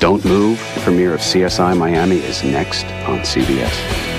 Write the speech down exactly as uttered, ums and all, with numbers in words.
Don't move. The premiere of C S I Miami is next on C B S.